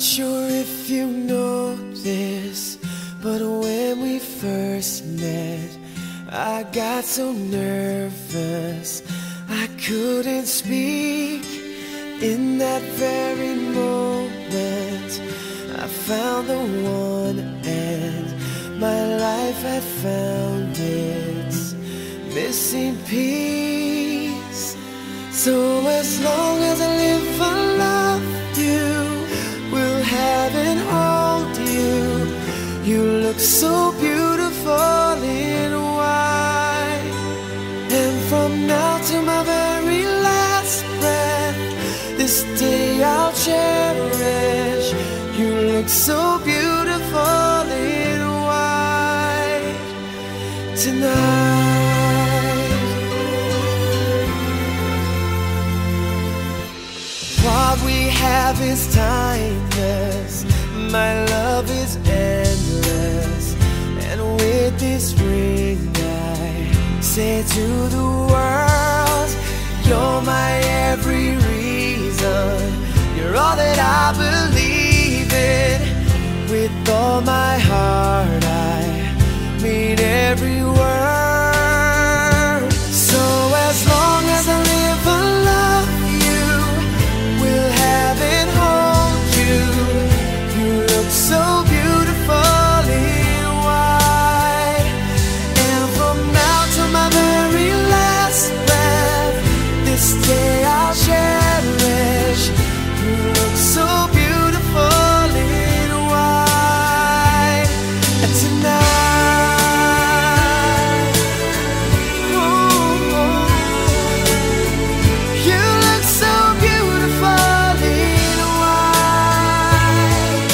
Sure if you know this, but when we first met, I got so nervous I couldn't speak. In that very moment I found the one, and my life had found its missing piece. So as long as I live, I love you, will have and hold you. You look so beautiful in white, and from now to my very last breath, this day I'll cherish. You look so beautiful in white tonight. What we have is timeless, my love is endless, and with this ring I say to the world, you're my every reason, you're all that I believe in. With all my heart I mean every word. So as long as I live, I love you, will have and hold you. You look so beautiful in white, and from now to my very last breath, this day I'll cherish. You look so beautiful in white tonight. Oh, you look so beautiful in white.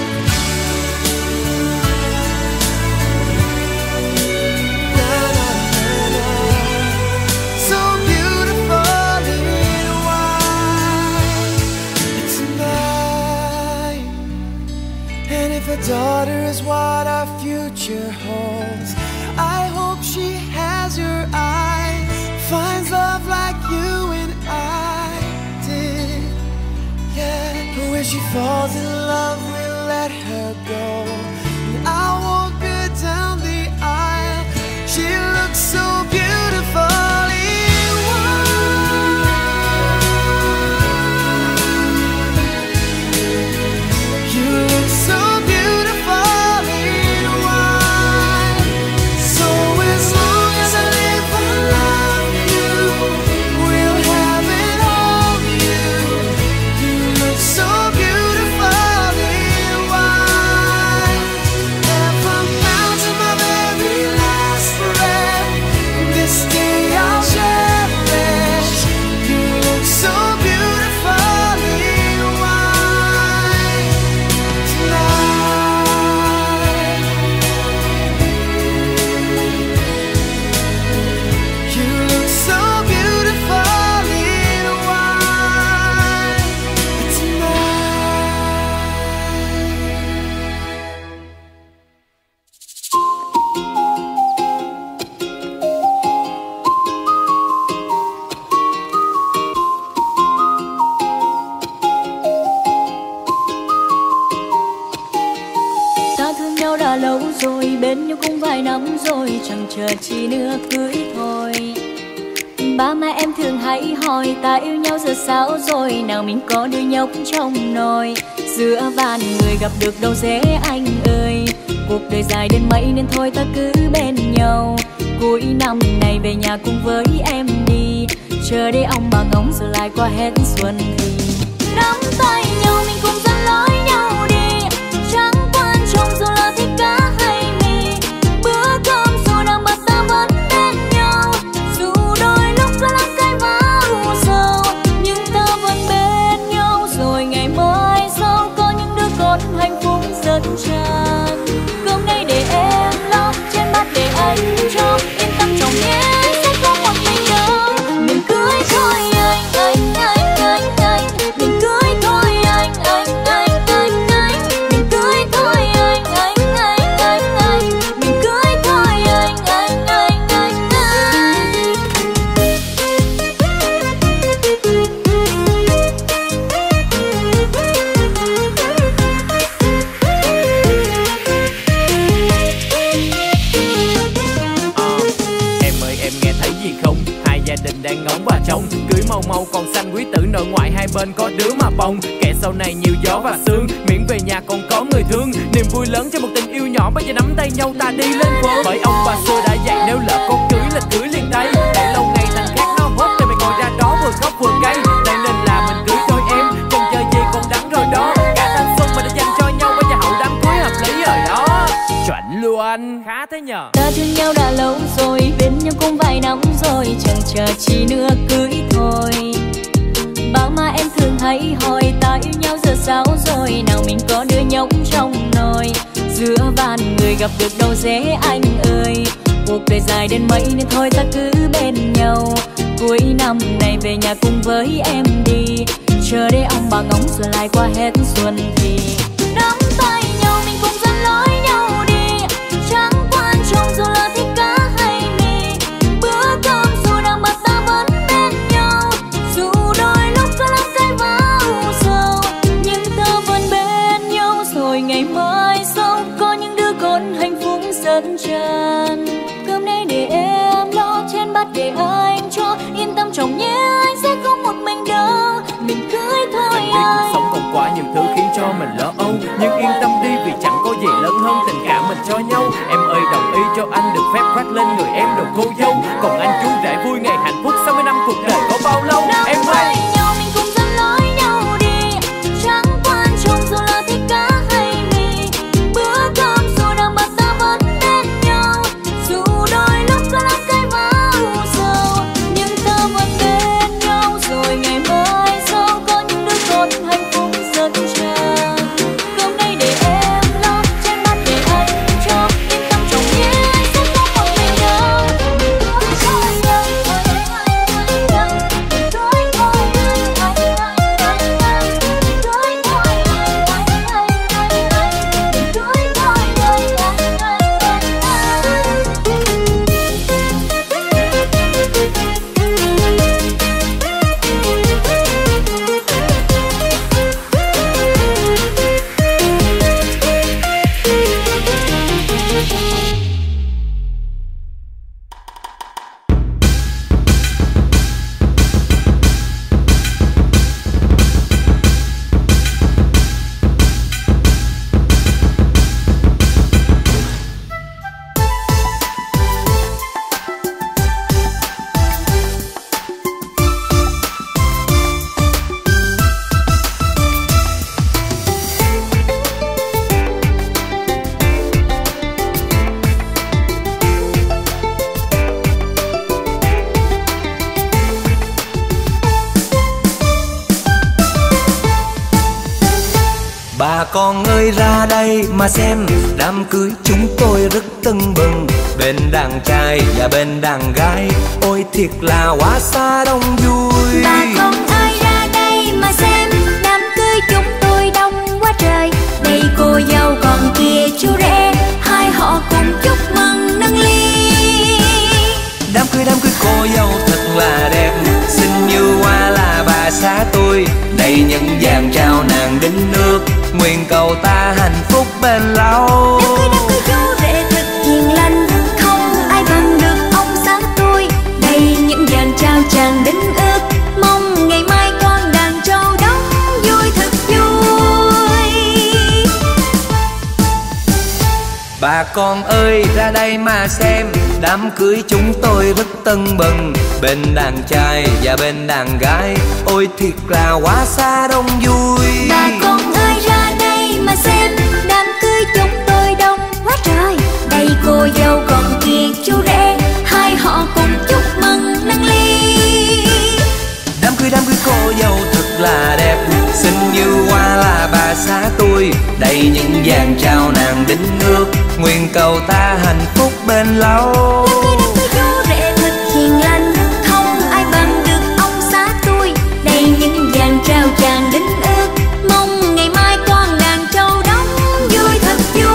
Na, na, na, na. So beautiful in white tonight. And if a daughter is what our future holds, I hope she has your eyes, finds love like you and I did. Yeah, but when she falls in love, we'll let her go, and I'll walk her down the aisle. She looks so beautiful in white. You look so beautiful in white. So as long as I live, I love you, will have and hold you. You look so beautiful in white, and from now to my very last breath, this day I'll cherish. You look so beautiful in white tonight. You look so beautiful in white Ta thương nhau đã lâu rồi, bên nhau cũng vài năm rồi, chẳng chờ chi nữa cưới thôi. Ba má em thường hay hỏi ta yêu nhau giờ sao rồi, nào mình có đứa nhóc trong nồi. Giữa van người gặp được đâu dễ anh ơi, cuộc đời dài đến mấy nên thôi ta cứ bên nhau. Cuối năm này về nhà cùng với em đi, chờ để ông bà ngóng rồi lại qua hết xuân thì nắm tay nhau mình cùng dẫn lối nhau đi, chẳng quan trọng dù là thích cá hay mì. Bữa cơm dù đang bận ta vẫn bên nhau, dù đôi lúc là lắm cái vã u sầu, nhưng ta vẫn bên nhau. Rồi ngày mai sau có những đứa con hạnh phúc rất tràn, cơm nay để em lo, trên bát để anh cho, yên tâm chồng nhé, sẽ không một mình đâu. Mình cưới thôi anh, mình cưới thôi anh, mình cưới thôi anh, mình cưới thôi anh. nhau còn xanh quý tử nội ngoại hai bên có đứa mà bồng. Kẻ sau này nhiều gió và sương, miễn về nhà còn có người thương. Niềm vui lớn cho một tình yêu nhỏ, bây giờ nắm tay nhau ta đi lên phố. Bởi ông bà xưa đã dạy nếu lỡ có cưới là cưới liền tay. Để lâu ngày thành khác nó hốt thì mày ngồi ra đó vừa khóc vừa cay. Đây nên là mình cưới thôi em, chân chơi gì còn đắng rồi đó. Cả thanh xuân mà đã dành cho nhau, bây giờ hậu đám cưới hợp lý rồi đó. Chuẩn luôn, khá thế nhờ. Ta thương nhau đã lâu rồi, bên nhau cũng vài năm rồi, chẳng chờ chi nữa cưới thôi. Ba má em thường hay hỏi ta yêu nhau giờ sao rồi, nào mình có đứa nhóc trong nồi. Giữa van người gặp được đâu dễ anh ơi, cuộc đời dài đến mấy nên thôi ta cứ bên nhau. Cuối năm này về nhà cùng với em đi, chờ để ông bà ngóng rồi lại qua hết xuân thì nắm tay nhau mình cùng dẫn lối nhau đi. Chẳng quan trọng dù là thịt cá hay mì, bữa cơm dù đang bận ta vẫn bên nhau. Dù đôi lúc có lắm cái vào sầu, nhưng ta vẫn bên nhau. Rồi ngày mai sau có những đứa con hạnh phúc dẫn chân. Cơm nay để em lo, trên bát để anh cho. Yên tâm chồng nhé, anh sẽ không một mình đâu. Mình cưới thôi anh. Cuộc sống còn quá nhiều thứ khiến cho mình lo âu, nhưng yên tâm đi vì chẳng có gì lớn hơn tình cảm mình cho nhau. Em ơi đồng ý cho anh được phép khoác lên người em đồ cô dâu. Còn anh chú rể vui ngày hạnh phúc 60 năm cuộc đời có bao lâu em ơi. Nhau mình cùng dẫn lối nhau đi, chẳng quan trọng dù là thịt cá hay mì, bữa cơm dù đang bận ta vẫn bên nhau. Dù đôi lúc có lắm cái vào sầu, nhưng ta vẫn bên nhau. Rồi ngày mai sau có những đứa con hạnh phúc dẫn chân. Cơm nay để em lo, trên bát để anh cho. Yên tâm chồng nhé, anh sẽ không một mình đâu. Mình cưới thôi nhau, mình cưới thôi nhau, mình cưới thôi anh, mình cưới thôi Bà con ơi ra đây mà xem, đám cưới chúng tôi rất tưng bừng. Bên đàn trai và bên đàn gái, ôi thiệt là quá xa đông vui. Bà con ơi ra đây mà xem, đám cưới chúng tôi đông quá trời. Đây cô dâu còn kia chú rể, hai họ cùng chúc mừng nâng ly. Đám cưới cô dâu thật là đẹp, xinh như hoa là bà xã tôi. Đây những vàng trao nàng đính nước, nguyện cầu ta hạnh phúc bền lâu. Đám cưới chú rể thật hiền lành, không ai bằng được ông xã tôi. Đây những vàng trao chàng đính ước, mong ngày mai con đàn trâu đóng vui thật vui. Bà con ơi ra đây mà xem, đám cưới chúng tôi rất tưng bừng. Bên đàn trai và bên đàn gái, ôi thiệt là quá xa đông vui. Bà con ơi ra đây mà xem, đám cưới chúng tôi đông quá trời. Đây cô dâu còn kia chú rể, hai họ cùng chúc mừng nâng ly. Đám cưới cô dâu thật là đẹp, xinh như hoa là bà xã tôi. Đây những vàng trao nàng đính nước, nguyện cầu ta hạnh phúc bền lâu. Đám cưới chú rể thật hiền lành, không ai bằng được ông xã tôi. Đây những vàng trao chàng đính ước, mong ngày mai con đàn trâu đóng vui thật vui.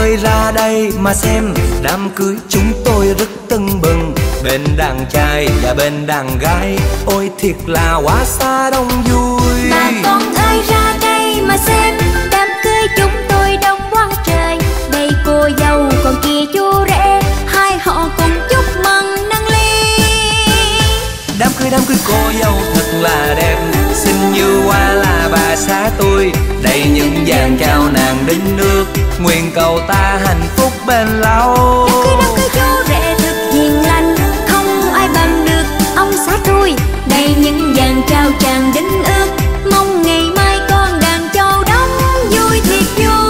ơi ra đây mà xem, đám cưới chúng tôi rất tưng bừng. Bên đàn trai và bên đàn gái, ôi thiệt là quá xa đông vui. Bà con ơi ra đây mà xem, đám cưới chúng tôi đông quá trời. Đây cô dâu còn kia chú rể, hai họ cùng chúc mừng nâng ly. Đám cưới cô dâu thật là đẹp, xinh như hoa là bà xã tôi. Đây những dàn trao nàng đính nước, nguyện cầu ta hạnh phúc bền lâu. Đám cưới chú rể thật hiền lành, không ai bằng được ông xã tôi. Đây những dàn trao chàng đính ước, mong ngày mai con đàn châu đóng vui thiệt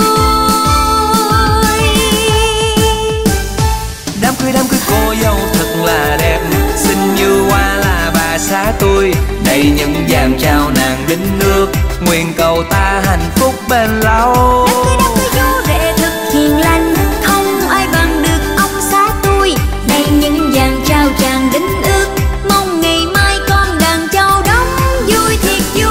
vui. Đám cưới cô dâu thật là đẹp, xinh như hoa là bà xã tôi. Đây những dàn trao nàng đính nước, nguyện cầu ta hạnh phúc bền lâu. Đám cưới chú rể thật hiền lành, không ai bằng được ông xã tôi. Đây những dàn trao chàng đính ước, mong ngày mai con đàn châu đóng vui thiệt vui.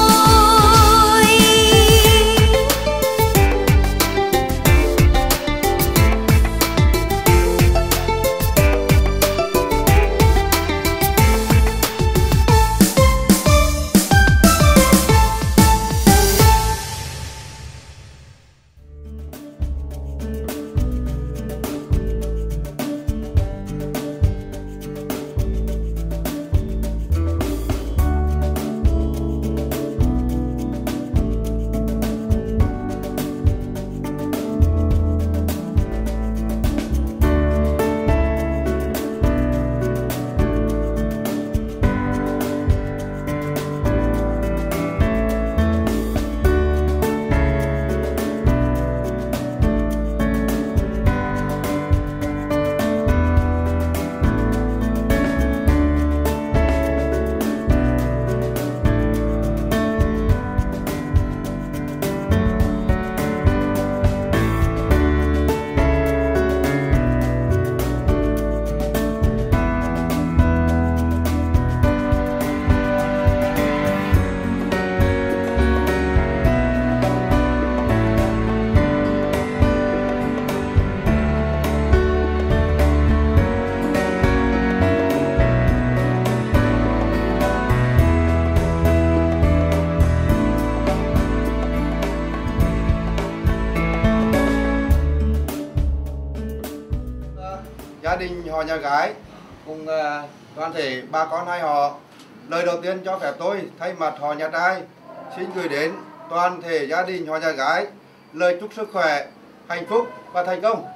Gia đình họ nhà gái cùng toàn thể bà con hai họ, lời đầu tiên cho phép tôi thay mặt họ nhà trai xin gửi đến toàn thể gia đình họ nhà gái lời chúc sức khỏe, hạnh phúc và thành công.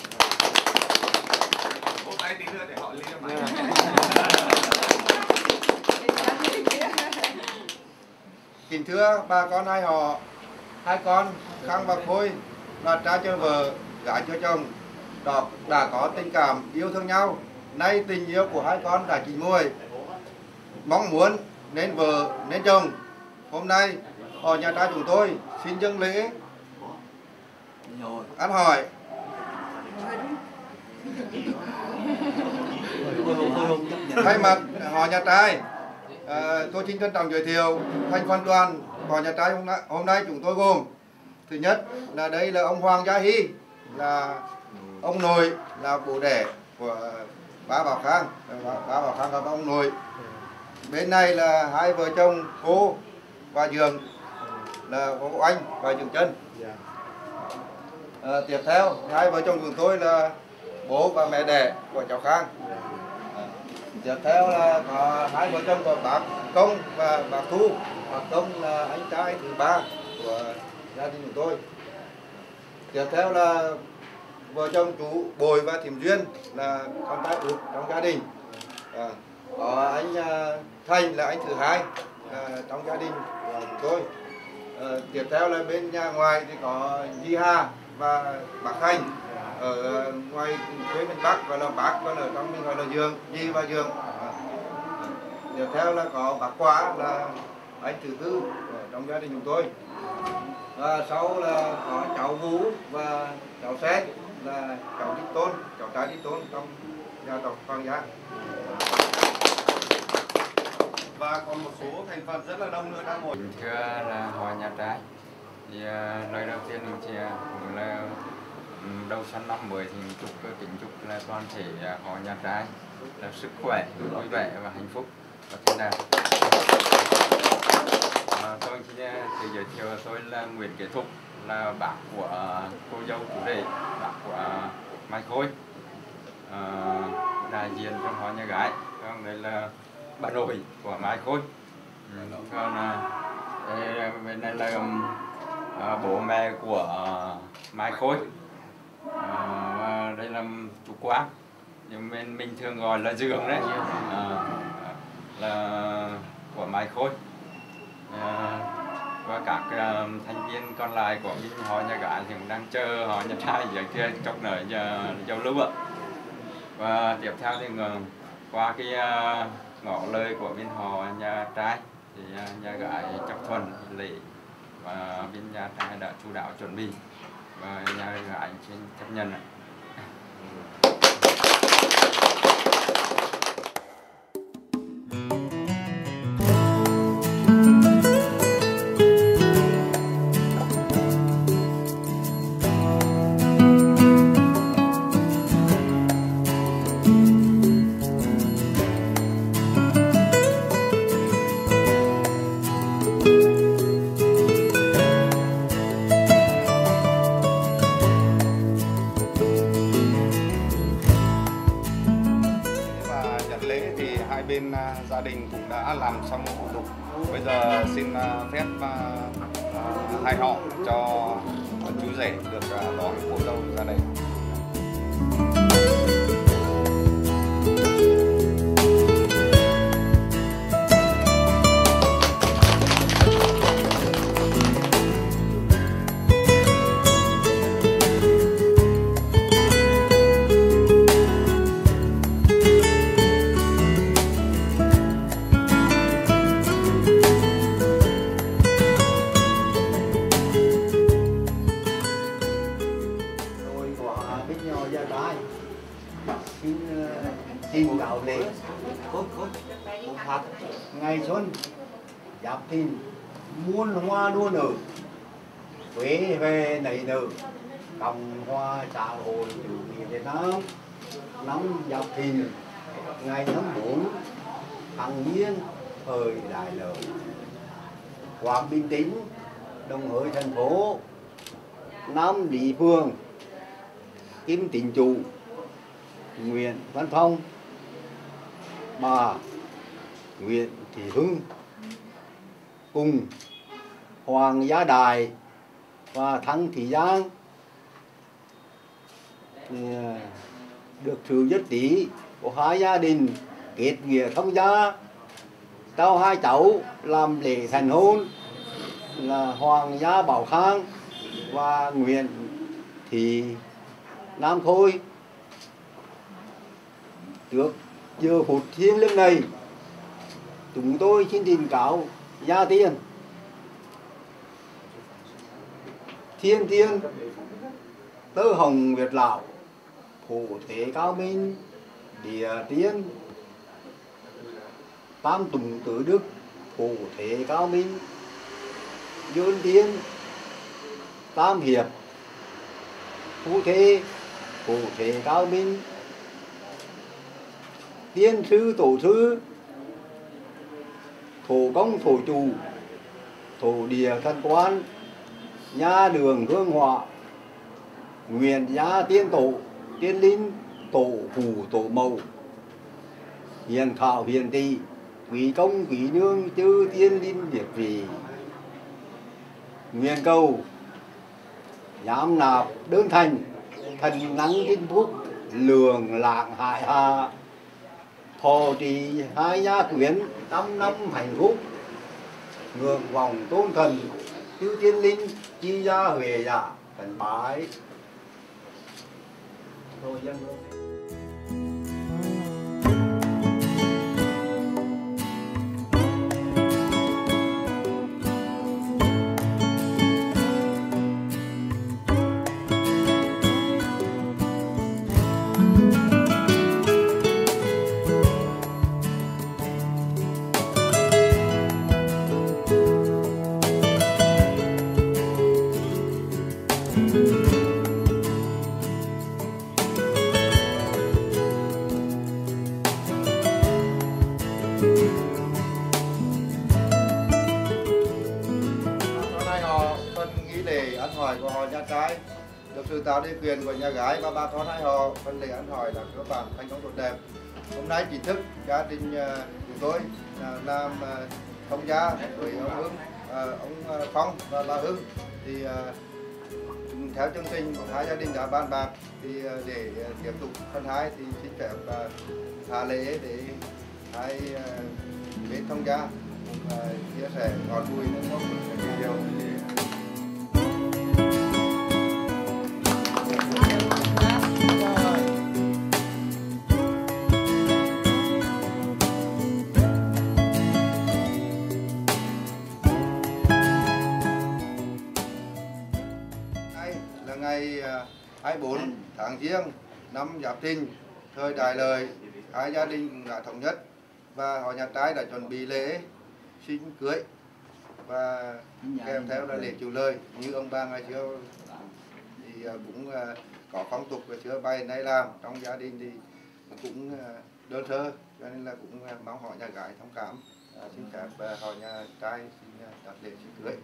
Kính thưa bà con hai họ, hai con Khang và Khôi là trai cho vợ, gái cho chồng, đã có tình cảm yêu thương nhau. Nay tình yêu của hai con đã chín mùi, mong muốn nên vợ nên chồng. Hôm nay họ nhà trai chúng tôi xin dâng lễ ăn hỏi. Thay mặt họ nhà trai, tôi xin trân trọng giới thiệu thành phần đoàn họ nhà trai hôm nay chúng tôi gồm: thứ nhất là đây là ông Hoàng Gia Hy, là ông nội, là bố đẻ của bá Bảo Khang, bá Bảo Khang là ông nội. Bên này là hai vợ chồng cô và Dường, là cô Anh và Dường Chân. Tiếp theo hai vợ chồng chúng tôi là bố và mẹ đẻ của cháu Khang. Tiếp theo là có hai vợ chồng của bác Công và bác Thu. Bác Công là anh trai thứ ba của gia đình chúng tôi. Tiếp theo là vợ chồng chú Bồi và Thím Duyên, là con trai út trong gia đình. Có anh Thành là anh thứ hai trong gia đình của chúng tôi. Tiếp theo là bên nhà ngoài thì có Di Hà và bác Thành ở ngoài quê miền Bắc gọi là bác, còn ở trong mình gọi là Dường, Di và Dường. Tiếp theo là có bác Quả là anh thứ tư ở trong gia đình chúng tôi. Và sau là có cháu Vũ và cháu Sen là cháu Đích Tôn, cháu trai Đích Tôn trong gia tộc Hoàng Gia. Và còn một số thành phần rất là đông nữa đang ngồi. Thưa là họ nhà trai, thì lời đầu tiên mình sẽ là đầu xuân năm mới thì kính chúc là toàn thể họ nhà trai là sức khỏe, vui vẻ và hạnh phúc và thành đạt. Tôi xin tự giới thiệu tôi là Nguyễn Kế Thúc, là bác của cô dâu chú rể, bác của Mai Khôi, đại diện trong họ nhà gái. Còn đây là bà nội của Mai Khôi. Còn bên này là bố mẹ của Mai Khôi. Và đây là chú Quang, nhưng mình thường gọi là Dương đấy, là của Mai Khôi. Và các thành viên còn lại của mình họ nhà gái thì cũng đang chờ họ nhà trai giờ kia chốc nữa giao lưu ạ. Và tiếp theo thì qua cái ngỏ lời của bên họ nhà trai thì nhà gái chấp thuận lễ và bên nhà trai đã chủ đạo chuẩn bị và nhà gái xin chấp nhận ạ. Bên gia đình cũng đã làm xong thủ tục. Bây giờ xin phép hai họ cho chú rể được đón cô dâu ra đây. Xin đạo lễ ngày xuân Giáp Thìn, muôn hoa đua nở, Huế về nảy nở, Cộng hòa xã hội chủ nghĩa Việt Nam. Năm Giáp Thìn ngày tháng 4 hằng nhiên thời đại lợi. Quảng Bình Tĩnh, Đồng Hới thành phố, Nam Lý Phương, Kim Tịnh Chủ, Nguyễn Văn Phong, bà Nguyễn Thị Hưng cùng Hoàng Gia Đại và Thăng Thị Giang được sự nhất trí của hai gia đình kết nghĩa thông gia, trao hai cháu làm lễ thành hôn là Hoàng Gia Bảo Khang và Nguyễn Thị Nam Khôi. Trước giờ phút thiêng liêng này, chúng tôi xin trình cáo gia tiên Thiên Tiên Tơ Hồng Việt Lão, Phổ Thế Cao Minh Địa Tiên, Tam Tùng Tử Đức Phổ Thế Cao Minh, Dương Tiên Tam Hiệp Phú Thế Phổ Thế Cao Minh, Tiên sư Tổ sư Thổ Công Thổ Chủ Thổ Địa Thần Quan, Nha Đường Hương Họa, Nguyện Gia Tiên Tổ Tiên Linh Tổ Phù Tổ Mậu, Hiền Khảo Hiền Tỳ Quý Công Quý Nương Chư Tiên Linh Việt Vị. Nguyện cầu giám nạp đơn thành, thần năng kinh phúc lường lạng hại hạ, thọ trì hai gia quyến 5 năm hạnh phúc, ngưỡng vòng tôn thần chư tiên linh chi gia huệ dạ thần bái. Thôi dân trai được sự tạo điều kiện của nhà gái và bà con hai họ, phần lễ ăn hỏi là cơ bản thành công tốt đẹp. Hôm nay chính thức gia đình chúng tôi làm thông gia với ông Hưng, ông Phong và bà Hưng thì theo chương trình của hai gia đình đã bàn bạc thì để tiếp tục phần 2 thì xin phép hạ lễ để hai bên thông gia chia sẻ ngọt bùi những mốc điều. Ngày 24 tháng Giêng năm Giáp Thìn, thời Đại Lợi, hai gia đình cũng đã thống nhất và họ nhà trai đã chuẩn bị lễ xin cưới và kèm theo là lễ chịu lời như ông bà ngày xưa thì cũng có phong tục ngày xưa bay nay làm trong gia đình thì cũng đơn sơ, cho nên là cũng mong họ nhà gái thông cảm xin phép họ nhà trai xin đặt lễ xin cưới.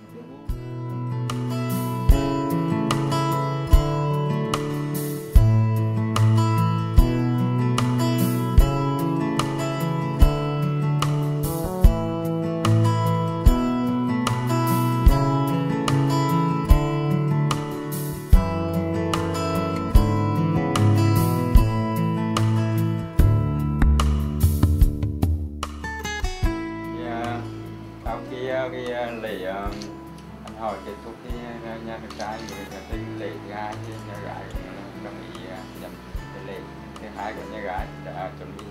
Cái lễ ăn hỏi kết thúc thì nhà trai thì lễ thứ hai thì nhà gái đồng ý nhận cái lễ thứ hai của nhà gái đã chuẩn bị.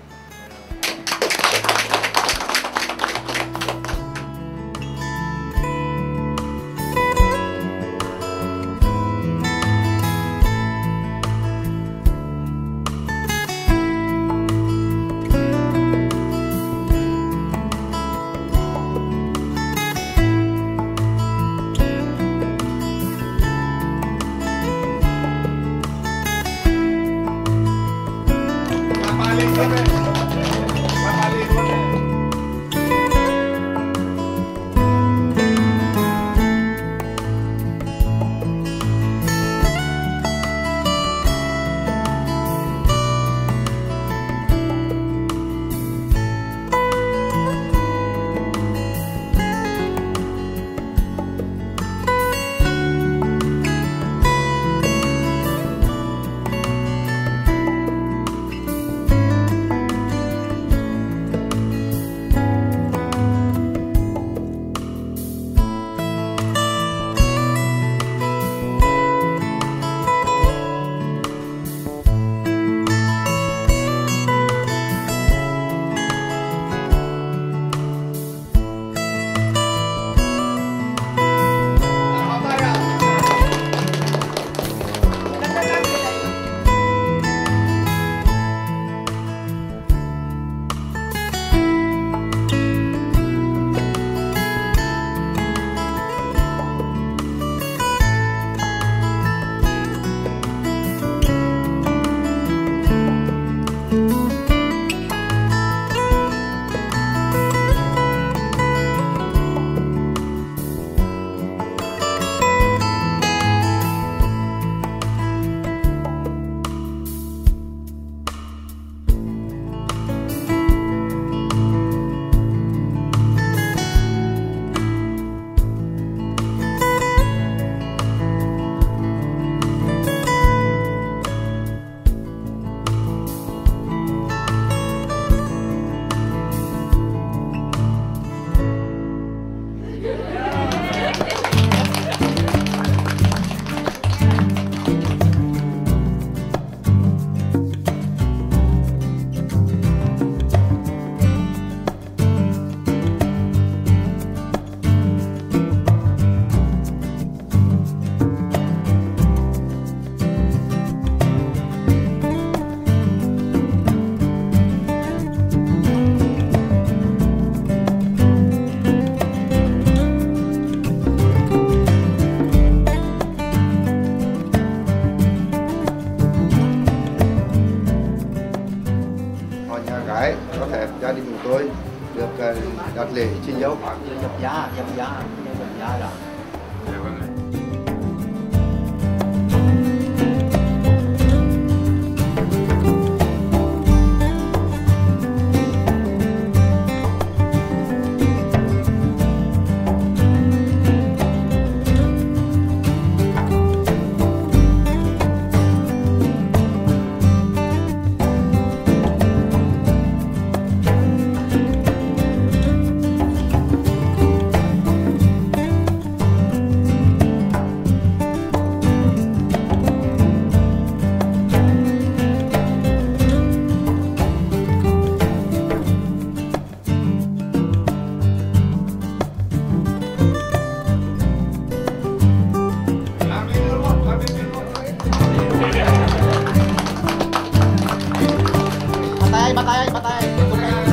gia đình của tôi được đặt lễ xin dấu. Dập giá rồi. Dạ vâng ạ. tay tiếp tục anh.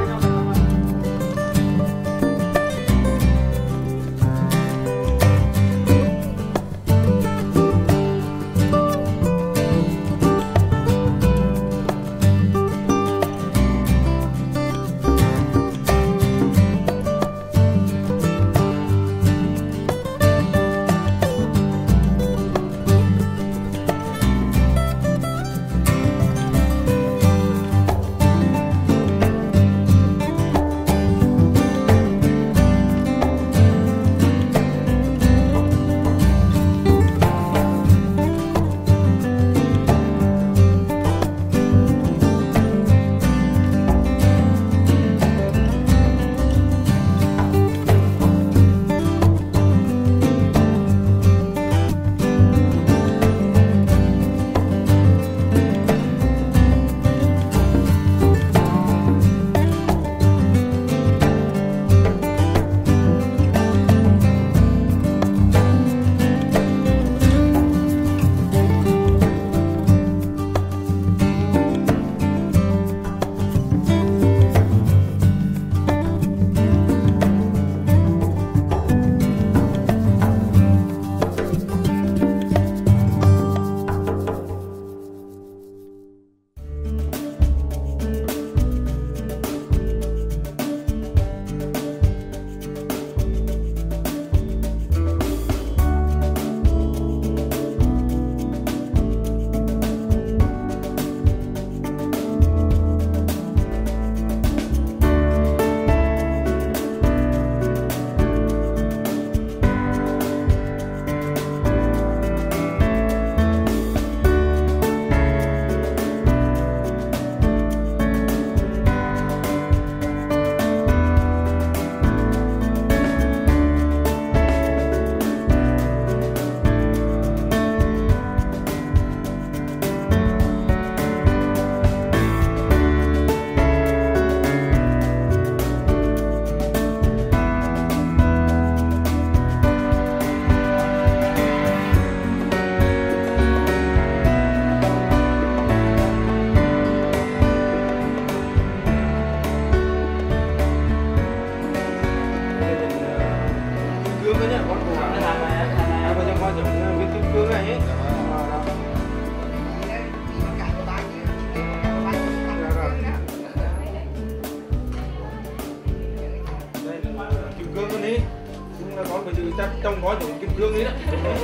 Trong có những kim cương ấy đó.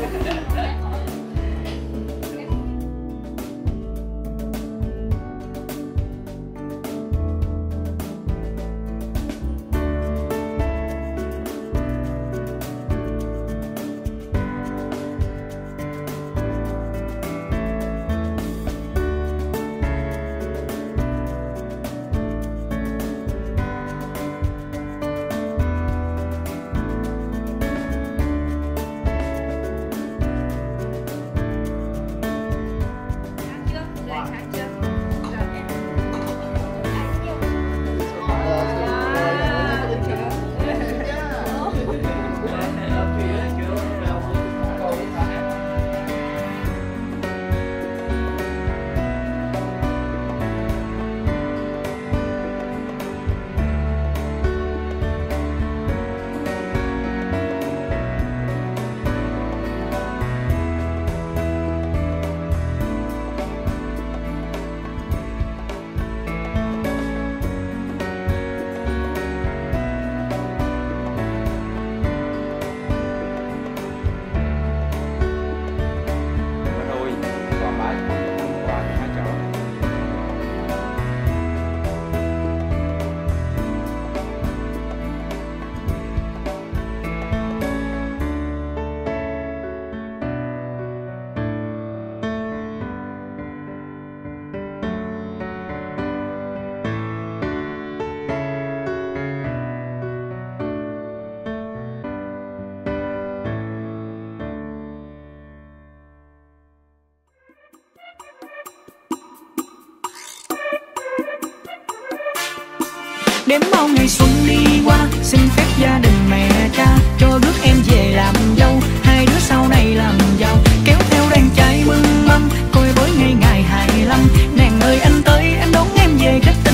Đếm bao ngày xuân đi qua, xin phép gia đình mẹ cha cho rước em về làm dâu, hai đứa sau này làm giàu, kéo theo đàn trai mừng mâm coi với ngày ngày 25. Nàng ơi anh tới em đón em về cách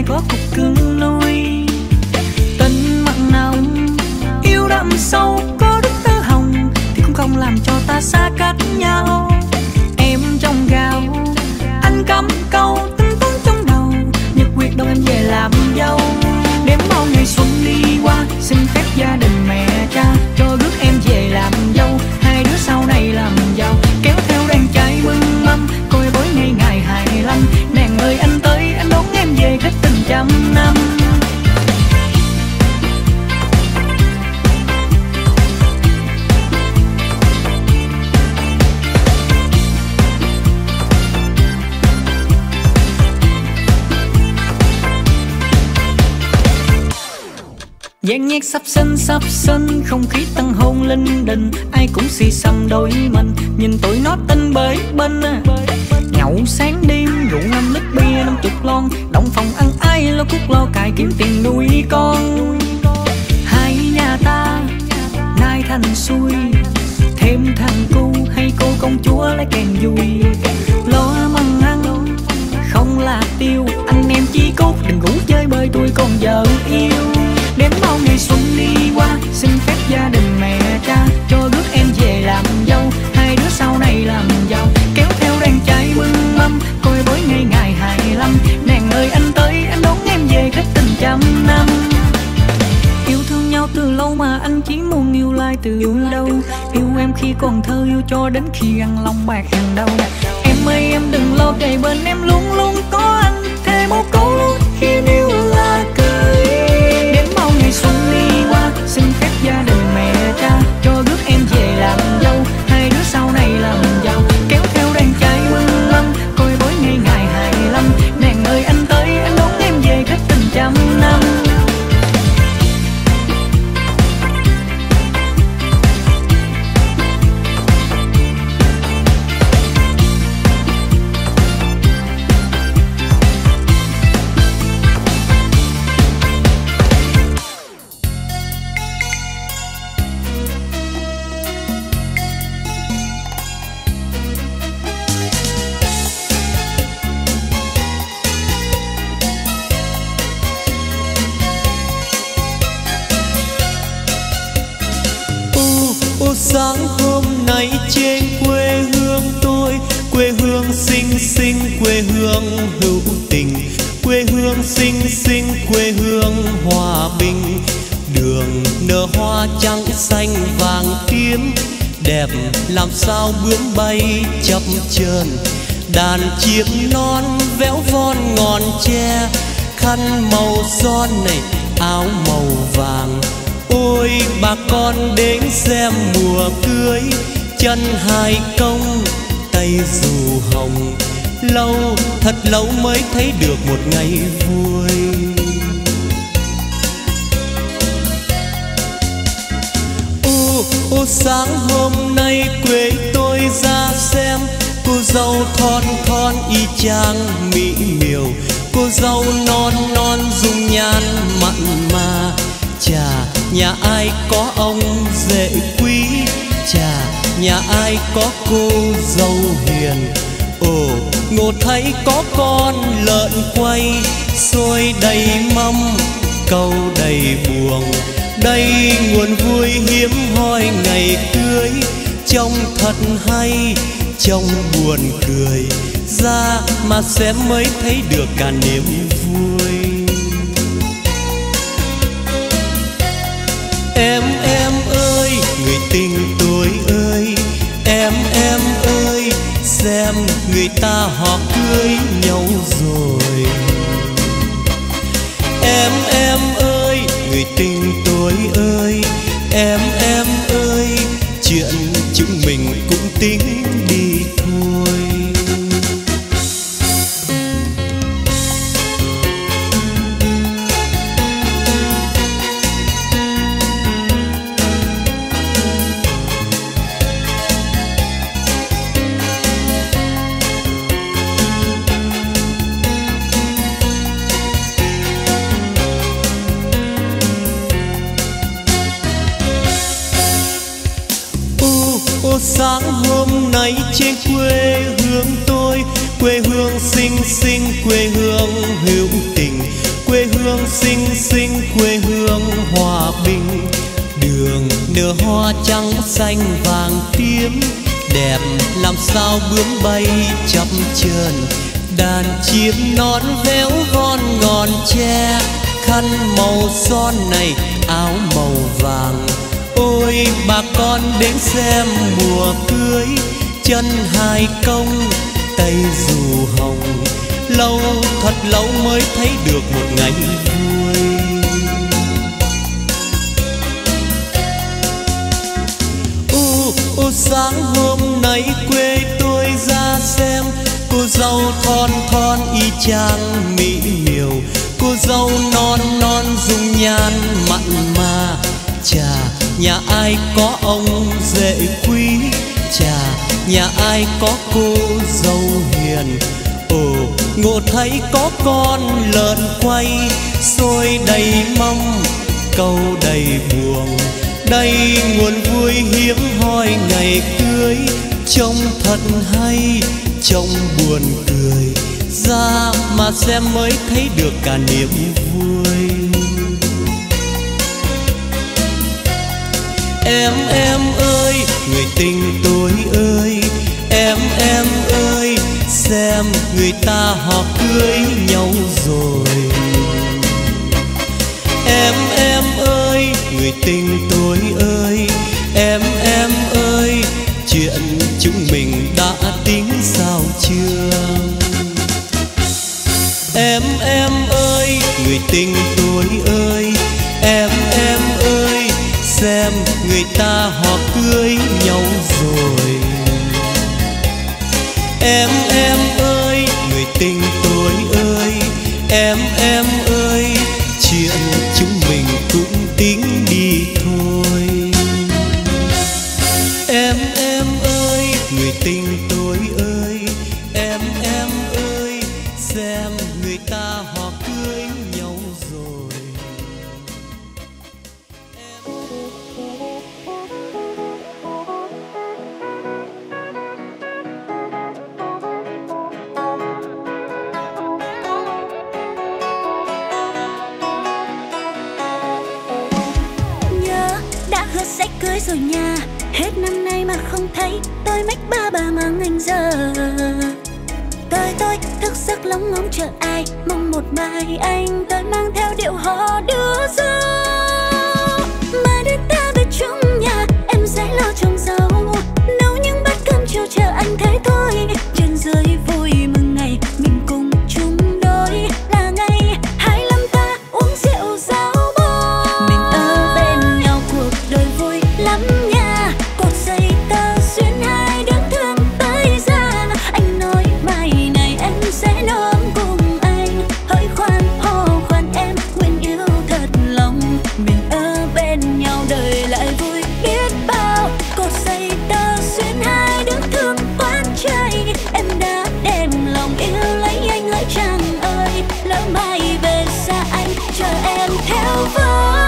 có cục cưng nuôi. Tình mặn nồng yêu đậm sâu có đức tơ hồng thì cũng không làm cho ta xa cách nhau. Em trong gạo anh cắm câu tính toán trong đầu, nhật quyết đâu em về làm dâu. Đếm bao ngày xuân đi qua, xin phép gia đình mẹ cha cho rước em về làm dâu. Hai đứa sau này làm giàu, kéo theo đàn trai mừng mâm, coi bối ngày ngày 25. Nàng ơi anh tới, anh đón em về khách tình trăm năm. Dàn nhạc sắp sân, không khí tăng hôn linh đình. Ai cũng xì xầm đôi mình, nhìn tụi nó tinh bới bên. Nhậu sáng đêm, rượu 5 lít bia 50 lon. Động phòng ăn ai lo cút lo cài kiếm tiền nuôi con. Hai nhà ta nay thành xuôi, thêm thằng cu hay cô công chúa lấy kèn vui. Lo măng ăn không là tiêu, anh em chí cốt đừng ngủ chơi bơi tôi còn vợ yêu. Đếm bao ngày xuân đi qua, xin phép gia đình mẹ cha cho rước em về làm dâu. Hai đứa sau này làm giàu, kéo theo đàn trai mừng mâm, coi bối ngày ngày 25. Nàng ơi anh tới, anh đón em về khách tình trăm năm. Yêu thương nhau từ lâu mà anh chỉ muốn yêu lại từ đâu. Yêu em khi còn thơ, yêu cho đến khi ăn lòng bạc hàng đầu. Em ơi em đừng lo, kề bên em luôn luôn có anh. Thêm một câu luôn khi yêu là cười. Đến bao ngày xuân đi qua, xin phép gia đình mẹ cha cho rước em về làm dâu. Hai đứa sau này làm giàu, kéo theo đàn trai mừng mâm, coi bối ngày ngày 25. Nàng ơi anh tới, anh đón em về khách tình trăm năm. Sáng hôm nay trên quê hương tôi, quê hương xinh xinh, quê hương hữu tình, quê hương xinh xinh, quê hương hòa bình. Đường nở hoa trắng xanh vàng tím, đẹp làm sao bướm bay chập chờn. Đàn chiếc non véo von ngọn tre, khăn màu son này áo màu vàng. Ôi bà con đến xem mùa cưới, chân hai công tay dù hồng. Lâu thật lâu mới thấy được một ngày vui. Ô sáng hôm nay quê tôi ra xem, cô dâu thon thon y chang mỹ miều. Cô dâu non non dung nhan mặn mà. Chà nhà ai có ông rể quý, chà nhà ai có cô dâu hiền. Ồ ngộ thấy có con lợn quay, xôi đầy mâm câu đầy buồng. Đây nguồn vui hiếm hoi ngày cưới, trông thật hay trông buồn cười. Ra mà xem mới thấy được cả niềm vui. Em ơi người tình tôi ơi, em ơi xem người ta họ cưới nhau rồi. Em ơi người tình tôi ơi, em ơi chuyện chúng mình cũng tính đi thôi. Sáng hôm nay trên quê hương tôi, quê hương xinh xinh, quê hương hữu tình, xinh xinh quê hương hòa bình. Đường nở hoa trắng xanh vàng tím, đẹp làm sao bướm bay chập chờn. Đàn chim non véo von ngọn tre, khăn màu son này áo màu vàng. Ôi bà con đến xem mùa cưới, chân hai công tay dù hồng. Lâu thật lâu mới thấy được một ngày vui. Sáng hôm nay quê tôi ra xem, cô dâu thon thon y chang mỹ miều. Cô dâu non non dung nhan mặn mà. Chà nhà ai có ông rể quý, chà nhà ai có cô dâu hiền. Ồ ngộ thấy có con lợn quay, xôi đầy mong câu đầy buồn. Đây nguồn vui hiếm hoi ngày cưới, trông thật hay trông buồn cười. Ra mà xem mới thấy được cả niềm vui. Em ơi người tình tôi ơi, em ơi xem người ta họ cưới nhau rồi. Em ơi người tình tôi ơi, em ơi chuyện chúng mình đã tính sao chưa? Em ơi người tình tôi ơi, em ơi xem người ta họ cưới nhau rồi. Em ơi người tình tôi ơi, em ơi chuyện chúng mình cũng tính đi thôi. Em ơi người tình tôi ơi, em ơi xem người ta họ cưới nhau rồi. Sẽ cưới rồi nha, hết năm nay mà không thấy, tôi mách ba mang anh giờ. Tôi thức giấc lóng ngóng chờ ai, mong một mai anh tôi mang theo điệu hò đưa dâu. Mà đến ta về chung nhà, em sẽ lo trồng rau, nấu những bát cơm chiều chờ anh thấy thôi. Trên dưới vui mừng ngày mình cùng chung đôi, là ngày 25 ta uống rượu rau bò. Mình ở bên nhau cuộc đời vui lắm nha, cột dây tơ xuyên hai đứa thương tới gian. Anh nói mai này em sẽ nôm cùng anh, hỡi khoan hò khoan em nguyện yêu thật lòng. Mình ở bên nhau đời lại vui biết bao, cột dây tơ xuyên hai đứa thương quán chạy. Em đã đem lòng yêu lấy anh hỡi chàng ơi, lỡ mai về xa anh chờ em theo với.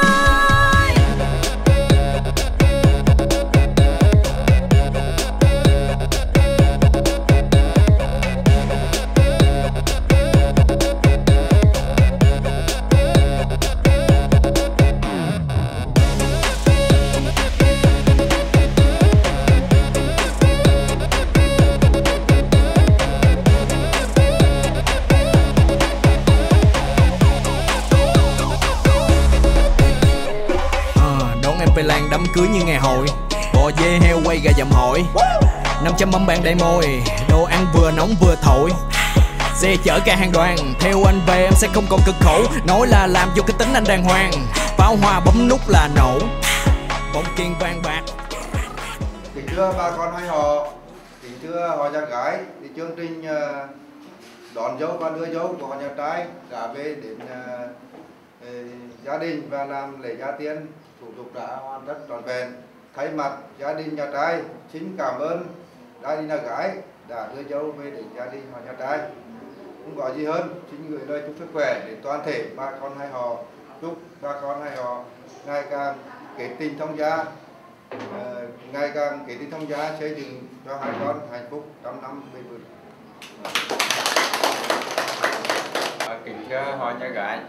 Về làng đám cưới như ngày hội, bò dê heo quay gà dầm hội, 500 mâm bàn đầy môi, đồ ăn vừa nóng vừa thổi. Xe chở cả hàng đoàn, theo anh về em sẽ không còn cực khổ. Nói là làm vô cái tính anh đàng hoàng, pháo hoa bấm nút là nổ, bóng kiên vang bạc. Kính thưa bà con hai họ, kính thưa họ nhà gái, thì chương trình đón dâu và đưa dâu của họ nhà trai đã về đến gia đình và làm lễ gia tiên, thủ tục đã hoàn tất trọn vẹn. Thay mặt gia đình nhà trai xin cảm ơn gia đình nhà gái đã đưa dâu về đến gia đình họ nhà trai. Không có gì hơn, xin gửi lời chúc sức khỏe đến toàn thể bà con hai họ. Chúc bà con hai họ ngày càng kết tình thông gia, ngày càng kết tình thông gia, xây dựng cho hai con hạnh phúc trăm năm bền vững. Kính thưa họ nhà gái,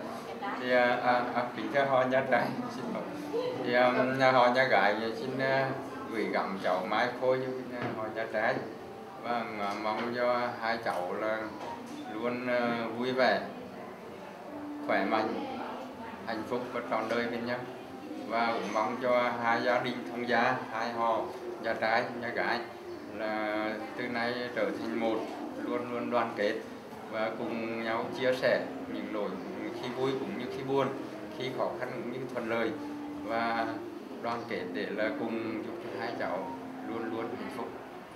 Thì kính thưa họ nhà trai, xin lỗi. Thì họ nhà gái xin gửi gắm cháu Mai Khôi cho họ nhà trai và mong cho hai cháu là luôn vui vẻ, khỏe mạnh, hạnh phúc và trọn đời bên nhau. Và cũng mong cho hai gia đình thông gia, hai họ nhà trai nhà gái là từ nay trở thành một, luôn luôn đoàn kết và cùng nhau chia sẻ những nỗi khi vui cũng như khi buồn, khi khó khăn cũng như thuận lợi, và đoàn kết để là cùng giúp cho hai cháu luôn luôn hạnh phúc.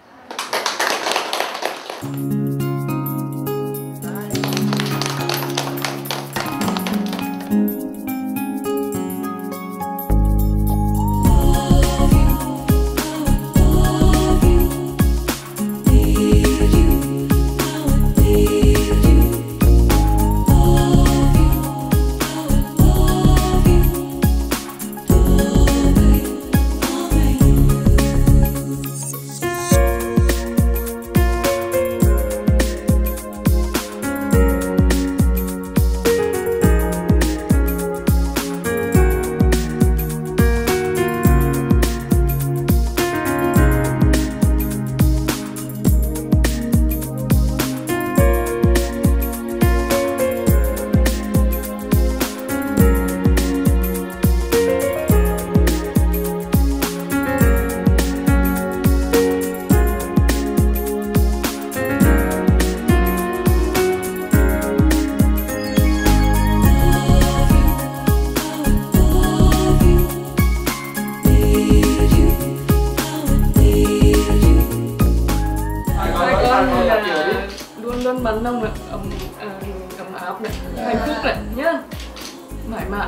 Luôn luôn bắn nông ấm áp này, hạnh phúc này nhá, mãi mãi.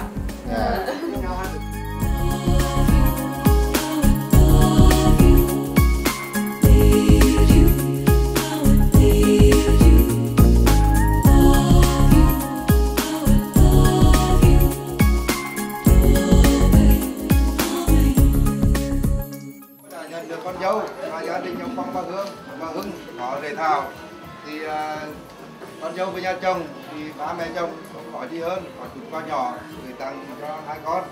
Nhận được con dâu và gia đình ông Phong và Hưng họ Lê Thảo thì con dâu với nhà chồng thì ba mẹ chồng không có gì hơn, có chút quà nhỏ gửi tặng cho hai con.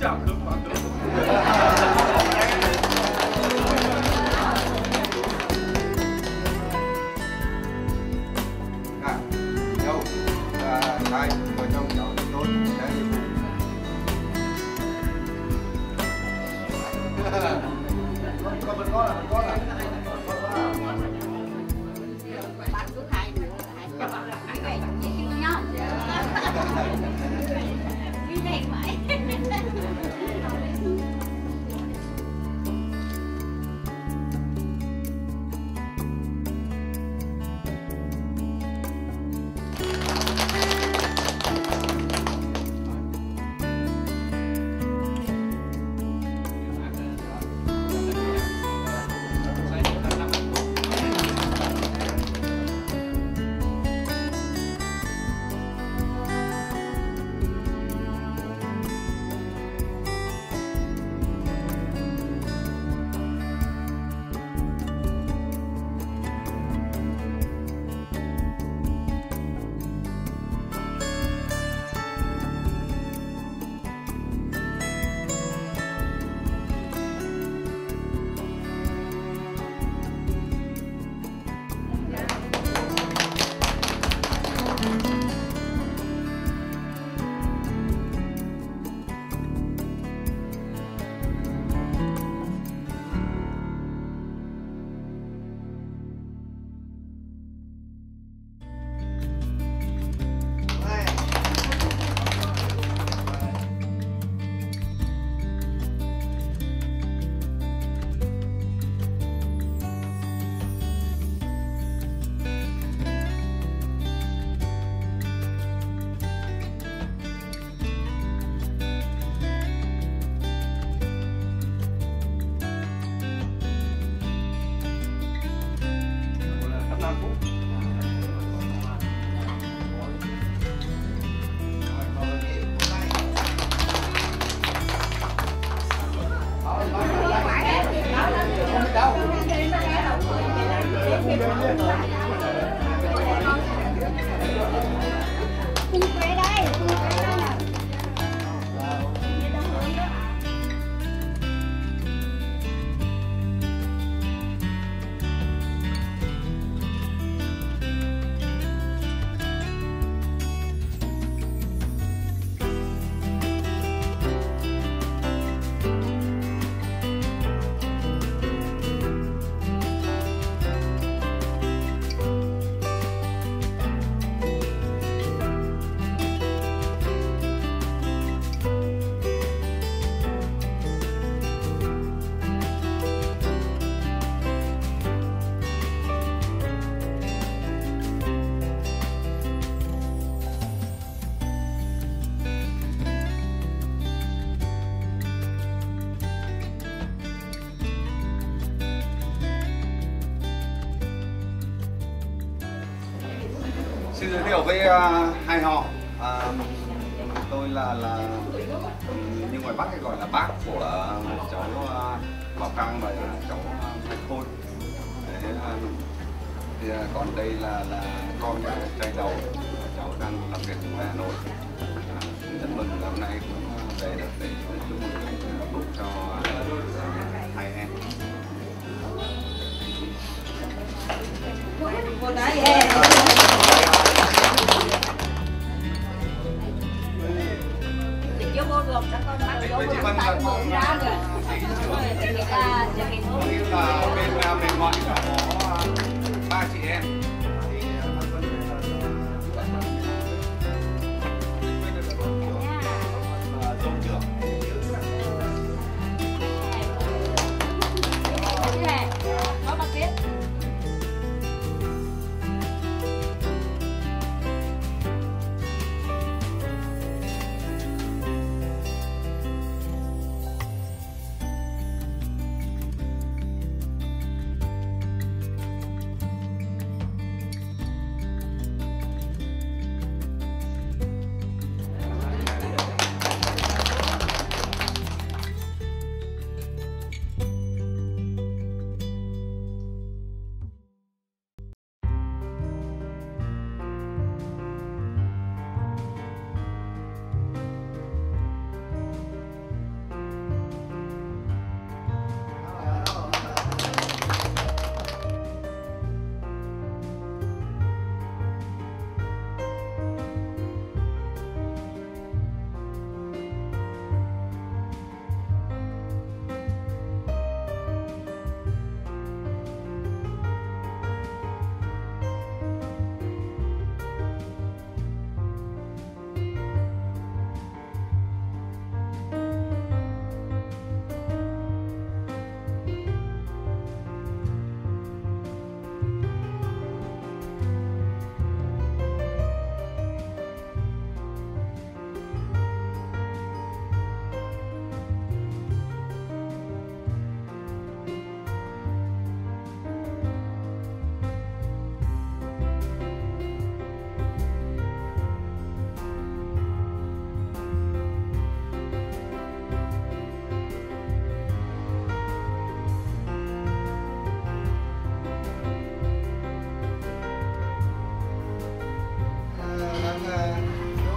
chào cướp quá cướp. Đâu hai vợ chồng cháu tôi đây. Con vẫn có là bạn cứ hai cho bạn là hai ngày chỉ kêu nhau đi này mãi. Xin giới thiệu với hai họ. Tôi là như ngoài Bắc hay gọi là bác của cháu Bảo Khang và cháu Bạch Khôi. Thì còn đây là con trai đầu, cháu đang làm việc ở Hà Nội. Rất mừng hôm nay cũng về được để chúc mừng cho hai em. Vô vô được các con bắt vô một tay mượn ra rồi. Thì người ta cho cái Có nghĩa là bên mình gọi là có 3 chị em. Dâu trưởng. có bác biết.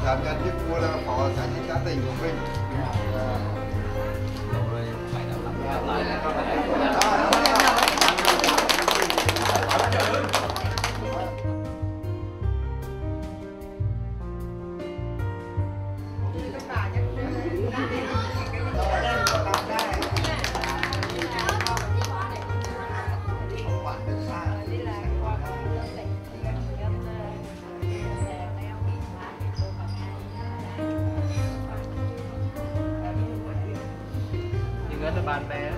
đảm nhận chức vụ là phó xã chính xã tỉnh của mình. Bạn bè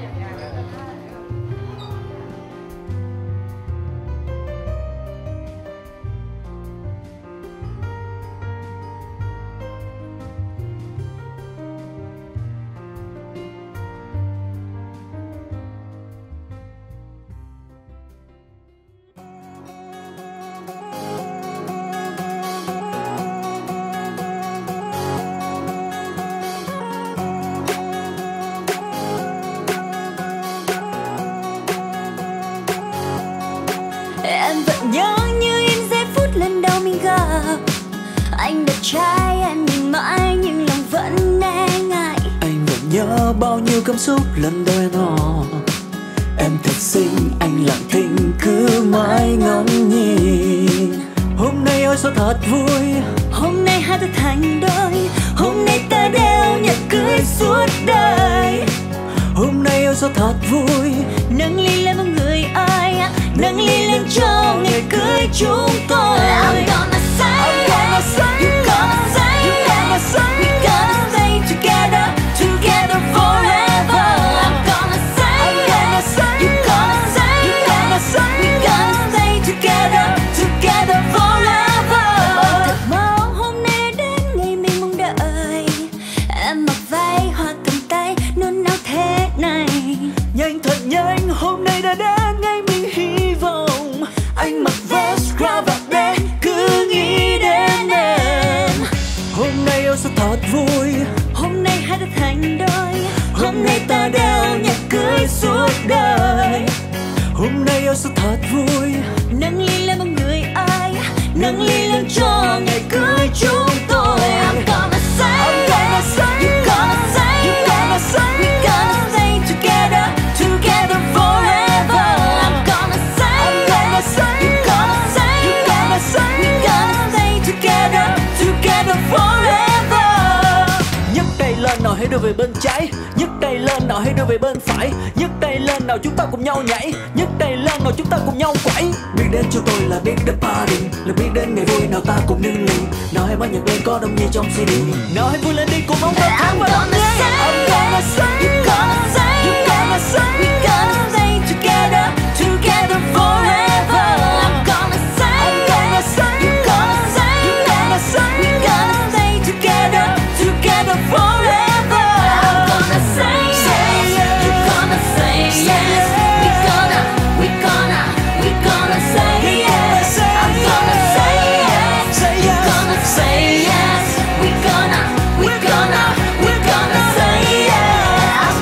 Em vẫn nhớ như in giây phút lần đầu mình gặp. Anh đẹp trai em nhìn mãi nhưng lòng vẫn e ngại. Anh vẫn nhớ bao nhiêu cảm xúc lần đầu em hò. Em thật xinh anh lặng thinh cứ mãi ngắm nhìn. Hôm nay ôi sao thật vui, hôm nay hai ta thành đôi. Hôm nay ta đeo nhẫn cưới suốt đời. Hôm nay ôi sao thật vui, nâng ly lên mọi người ơi, nâng ly lên cho ngày cưới chúng tôi. I'm gonna say, you're gonna say, we're gonna stay together, together forever. I'm gonna say, you're gonna say, we're gonna stay together, together forever. Thật mơ hôm nay đến ngày mình mong đợi. Em mặc váy hoa cầm tay nôn nao thế này. nhanh thật nhanh hôm nay đã đến ngày mình hy vọng. Anh mặc vest cravat đen cứ nghĩ đến em. Hôm nay yêu sao thật vui, hôm nay hai ta thành đôi. hôm nay ta đeo nhẫn cưới suốt đời. Hôm nay yêu sao thật vui, nâng ly lên mọi người ơi, nâng ly lên cho ngày cưới chúng tôi. I'm gonna say, you're gonna say, we're gonna stay together, together forever. I'm gonna say, you're gonna say, we're gonna stay together, together forever. nhấc tay lên nào hãy đưa về bên trái, nhấc tay lên nào hãy đưa về bên phải, nhấc tay lên nào chúng ta cùng nhau nhảy, nhấc tay lên nào chúng ta cùng nhau quẩy. Biết đến cho tôi là biết đến party, là biết đến ngày vui nào ta cùng nâng ly. Nào hãy mở nhạc lên có đông như trong CD, nào hãy vui lên đi cùng ông ta thắng và I'm gonna say, you're gonna say, we're gonna stay together, together forever. I'm gonna say, you're gonna say, we're gonna stay together, together forever. I'm gonna say yes, you're gonna say yes. We're gonna say yes. I'm gonna say yes, you're gonna say yes. We're gonna say yes. I'm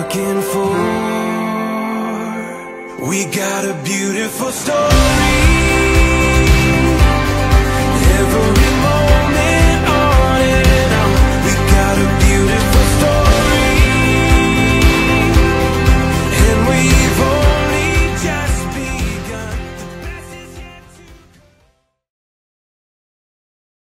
looking for. We got a beautiful story.